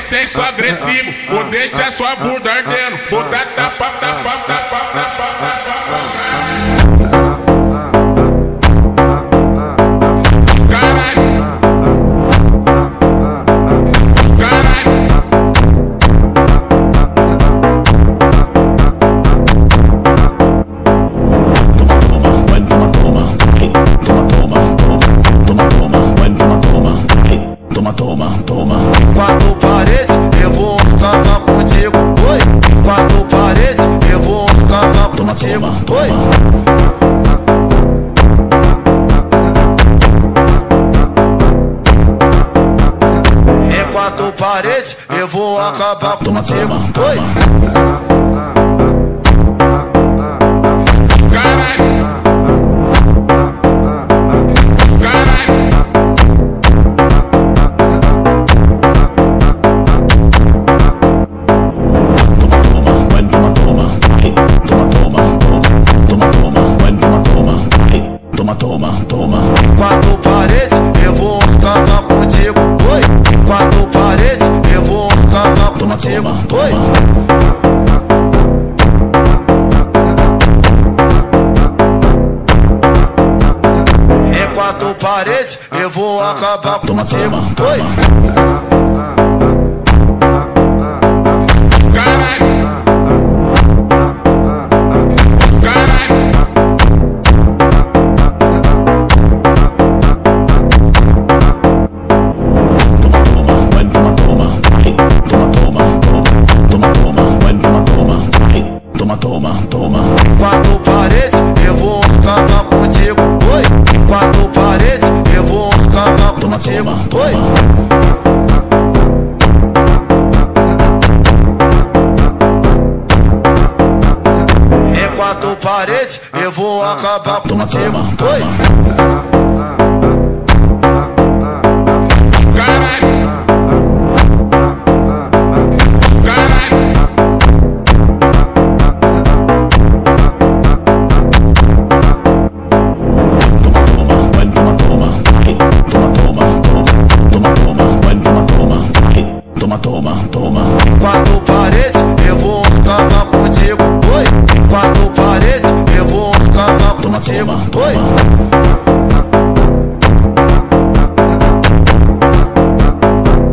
sexo agressivo, vou deixar sua bunda ardendo, vou dar tapa, tapa, tapa, tapa, tapa. Toma. Quatro paredes, eu vou acabar contigo. Oi. Quatro paredes, eu vou acabar contigo. Oi. Em quatro paredes, eu vou acabar contigo. Oi. Toma. Quatro paredes, eu vou acabar contigo. Oi. Quatro paredes, eu vou acabar contigo. Oi. Em quatro paredes, eu vou acabar contigo. Oi. Toma. Quatro paredes, eu vou acabar contigo. Oi. Quatro paredes, eu vou acabar contigo. Oi. Em quatro paredes, eu vou acabar contigo. Oi. Toma. Quatro paredes, eu vou acabar contigo. Oi. Quatro paredes, eu vou acabar contigo. Oi.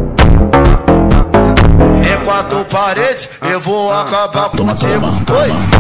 Em quatro paredes, eu vou acabar contigo. Oi.